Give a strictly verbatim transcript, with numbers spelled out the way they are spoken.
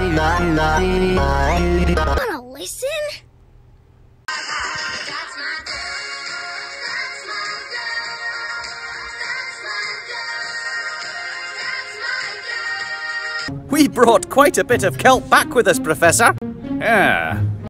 Wanna listen? We brought quite a bit of kelp back with us, Professor. Yeah,